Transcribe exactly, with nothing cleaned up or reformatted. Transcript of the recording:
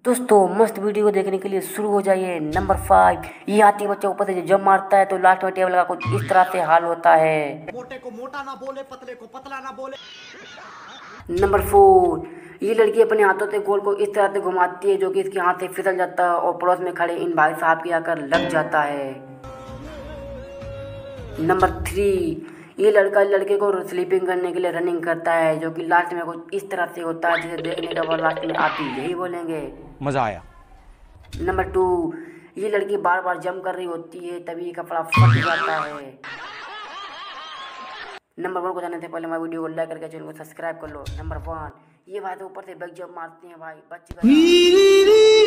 दोस्तों मस्त वीडियो को देखने के लिए शुरू हो जाइए। नंबर फाइव, ये हाथी बच्चा ऊपर से जब मारता है तो लास्ट में टेबल का कुछ इस तरह से हाल होता है। मोटे को मोटा ना बोले, पतले को पतला ना बोले। नंबर फोर, ये लड़की अपने हाथों से गोल को इस तरह से घुमाती है जो कि इसके हाथ से फिसल जाता है और पड़ोस में खड़े इन भाई साहब के आकर लग जाता है। नंबर थ्री, ये लड़का लड़के को स्लीपिंग करने के लिए रनिंग करता है जो कि लास्ट में कुछ इस तरह से होता है जिसे देखने के बाद लास्ट में आप भी यही बोलेंगे, मजा आया। नंबर टू, ये लड़की बार बार जंप कर रही होती है तभी ये कपड़ा फट जाता है। नंबर वन को जाने से पहले हमारे वीडियो को लाइक करके चैनल को सब्सक्राइब कर लो। नंबर वन, ये भाई तो ऊपर से बैक जंप मारते हैं भाई, बच गया।